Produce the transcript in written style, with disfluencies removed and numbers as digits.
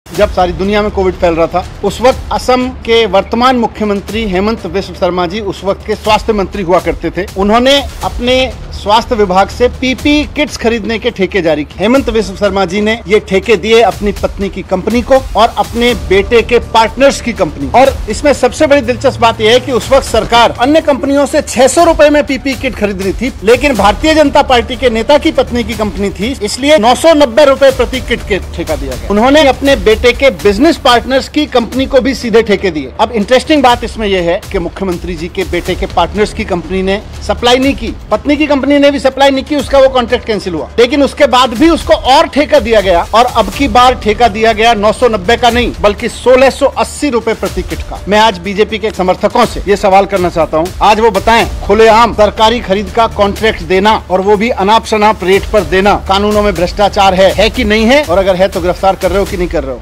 जब सारी दुनिया में कोविड फैल रहा था। उस वक्त असम के वर्तमान मुख्यमंत्री हेमंत बिस्व शर्मा जी उस वक्त के स्वास्थ्य मंत्री हुआ करते थे। उन्होंने अपने स्वास्थ्य विभाग से पीपी किट्स खरीदने के ठेके जारी किए। हेमंत बिस्व शर्मा जी ने ये ठेके दिए अपनी पत्नी की कंपनी को और अपने बेटे के पार्टनर्स की कंपनी। और इसमें सबसे बड़ी दिलचस्प बात यह है कि उस वक्त सरकार अन्य कंपनियों से 600 रुपए में पीपी किट खरीद रही थी, लेकिन भारतीय जनता पार्टी के नेता की पत्नी की कंपनी थी, इसलिए 990 रुपए प्रति किट के ठेका दिया गया। उन्होंने अपने बेटे के बिजनेस पार्टनर्स की कंपनी को भी सीधे ठेके दिए। अब इंटरेस्टिंग बात इसमें यह है कि मुख्यमंत्री जी के बेटे के पार्टनर्स की कंपनी ने सप्लाई नहीं की, पत्नी की कंपनी ने भी सप्लाई नहीं की, उसका वो कॉन्ट्रैक्ट कैंसिल हुआ। लेकिन उसके बाद भी उसको और ठेका दिया गया और अब की बार ठेका दिया गया 990 का नहीं बल्कि 1680 रुपए प्रति किट का। मैं आज बीजेपी के समर्थकों से ये सवाल करना चाहता हूँ, आज वो बताएं खुलेआम सरकारी खरीद का कॉन्ट्रैक्ट देना और वो भी अनाप शनाप रेट पर देना कानूनों में भ्रष्टाचार है कि नहीं है, और अगर है तो गिरफ्तार कर रहे हो कि नहीं कर रहे हो।